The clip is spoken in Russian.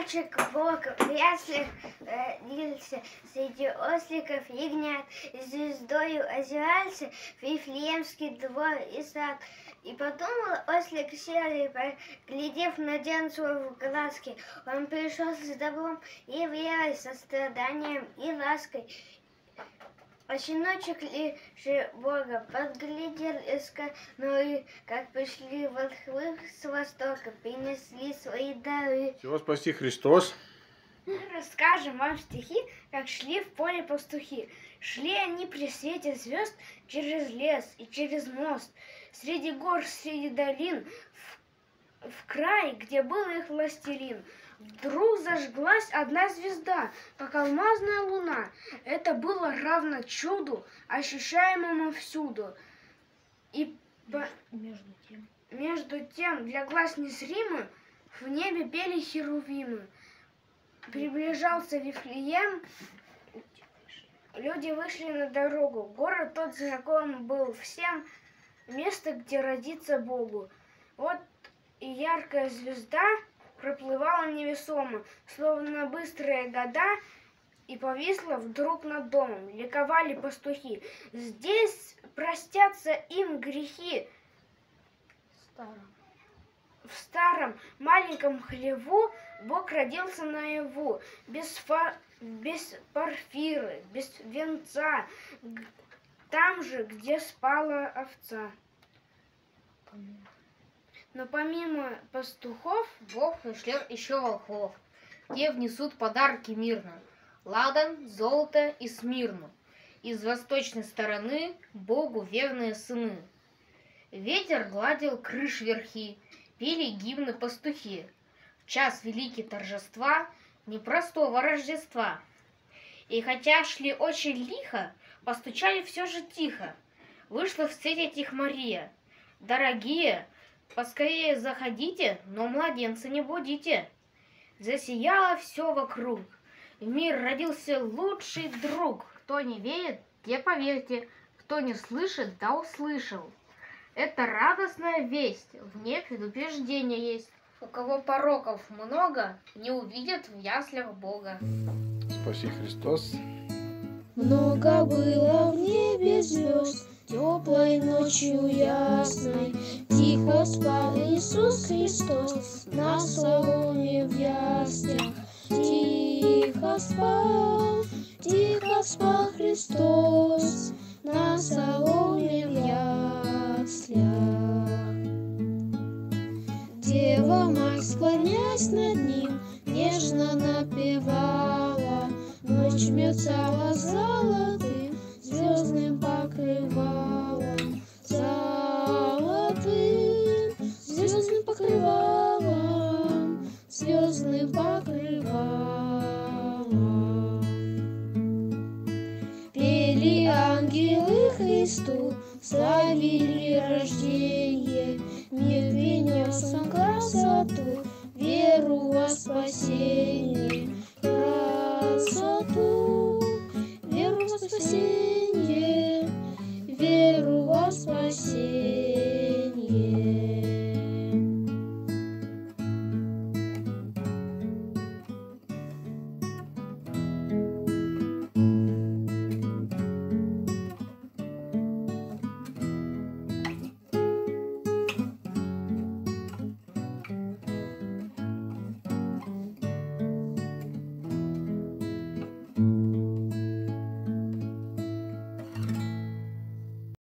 Щеночек Бог в яслях родился, среди осликов ягнят, звездою озирался Вифлеемский двор и сад. И подумал ослик серый, глядев младенцу в глазки, он пришел с добром и верой, состраданием и лаской. А щеночек ли же Бога подглядел и как пришли волхвы с востока, принесли свои дары. Все, спаси Христос. Мы расскажем вам стихи, как шли в поле пастухи. Шли они при свете звезд через лес и через мост, среди гор, среди долин, в край, где был их властелин. Вдруг зажглась одна звезда, как алмазная луна. Это было равно чуду, ощущаемому всюду. И между тем для глаз незримых в небе пели херувимы. Приближался Вифлеем, люди вышли на дорогу. Город тот знаком был всем, место, где родится Богу. Вот и яркая звезда проплывала невесомо, словно быстрые года, и повисла вдруг над домом. Ликовали пастухи. Здесь простятся им грехи. В старом маленьком хлеву Бог родился наяву, без парфиры, без венца, там же, где спала овца. Но помимо пастухов, Бог пришлет еще волхвов. Те внесут подарки мирно: ладан, золото и смирну. Из восточной стороны Богу верные сыны. Ветер гладил крыш верхи, пели гимны пастухи. В час великий торжества, непростого Рождества. И хотя шли очень лихо, постучали все же тихо. Вышла встретить их Мария. Дорогие, поскорее заходите, но младенца не будите. Засияло все вокруг. В мир родился лучший друг. Кто не верит, те поверьте. Кто не слышит, да услышал. Это радостная весть, в ней предупреждение есть. У кого пороков много, не увидят в яслях Бога. Спаси Христос. Много было в небе звезд, теплой ночью ясной. Тихо спал Иисус Христос на соломе в яслях. Тихо спал Христос на соломе в яслях. Дева Мать, склонясь над ним, нежно напевала. Ночь мерцала золотым, звездным покрывалом. Золотым, звездным покрывалом, звездным покрывалом.